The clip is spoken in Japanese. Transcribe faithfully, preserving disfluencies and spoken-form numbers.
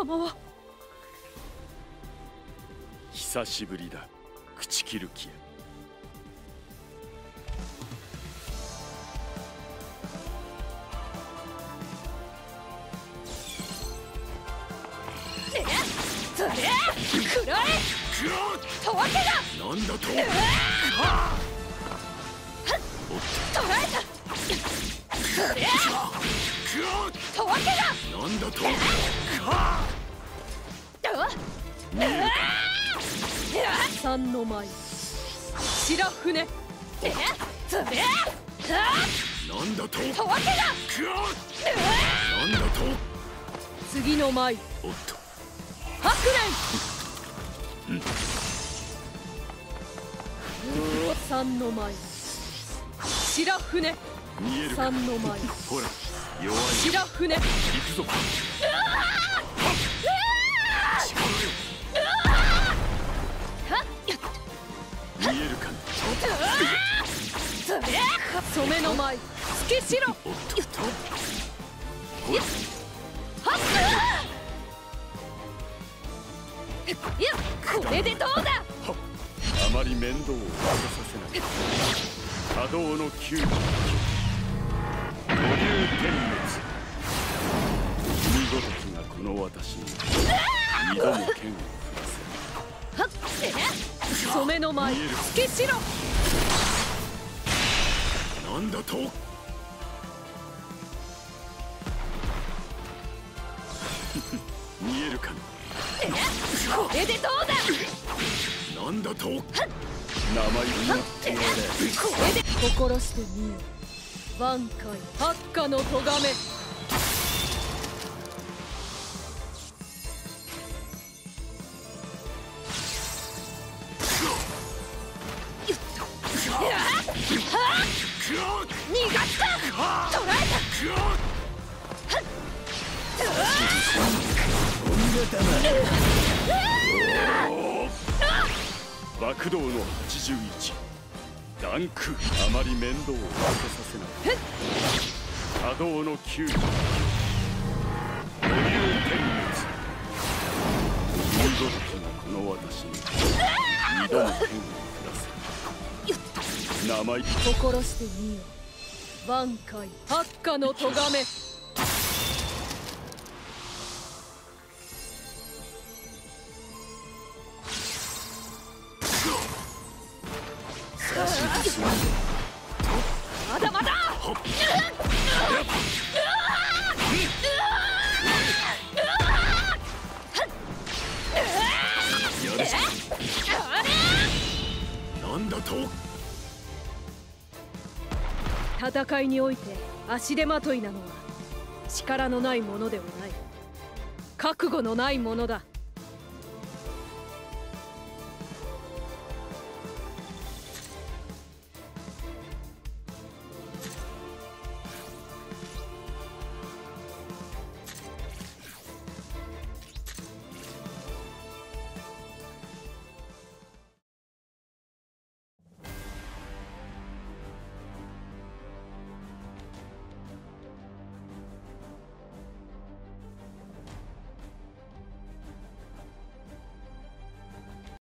様は。 久しぶりだ、朽木ルキア。 それくらえたわけだ。 なんだと。 捕らえた。それたわけだ。 なんだと。 三の舞白船。それなんだと。 たわけだ。 なんだと。 次の舞おっと。 白蓮。三の舞白船。 見えるか。 三の舞ほら弱い。 白船。 行くぞ。見えるか。 染めの舞つけしろ。 おっと。ほらこれでどうだ。 あまり面倒をかけさせない。波動の九五流天滅。見事きがこの私に二度も剣を振らせる。 染めの舞つけしろ。 なんだと。見えるか。 これでどうだ。 なんだと。名前になってやれ。 これで心してみよ。挽回八花の咎め。逃がした。捕らえた。 爆動のはちじゅういち。ランクあまり面倒をかけさせない。波動のきゅうじゅうきゅう。五流天滅。見事きがこの私に二度も剣を振らせる。名前心してみよ。挽回八花の咎め。まだまだ。 なんだと。 戦いにおいて足手まといなのは力のないものではない、覚悟のないものだ。